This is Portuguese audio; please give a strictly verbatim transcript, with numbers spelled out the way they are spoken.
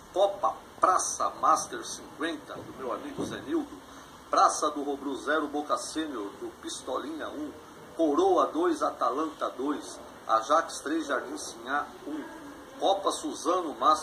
Copa Praça Master cinquenta, do meu amigo Zenildo. Praça do Robru zero, Boca Sênior, do Pistolinha um. Coroa dois, Atalanta dois. Ajax três, Jardim Sinhá um. Copa Suzano Master